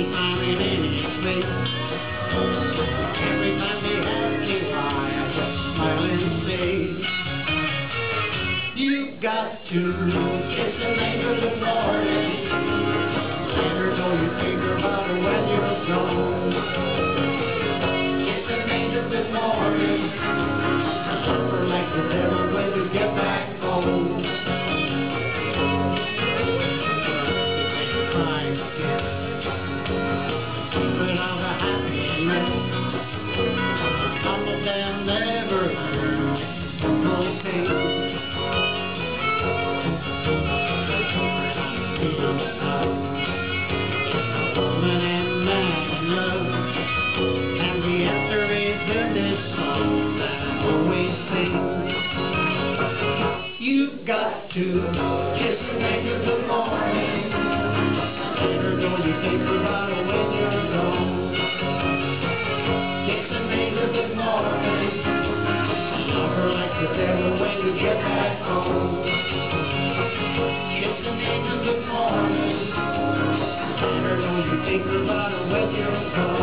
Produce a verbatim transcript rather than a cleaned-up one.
smiling in his face. Every time they ask me why, I just smile and say, you've got to kiss an angel good morning. Let her know you think about her when you're gone. Kiss an angel good morning. Love her like the devil when you get back home. Some of them never learn no pain. Woman and man love, and the answer is in this song that I always sing. You've got to kiss an angel good morning. Let her know you think about her when you're gone. The devil when you get back home. Kiss an angel good morning. Let her know you think about her when you're gone.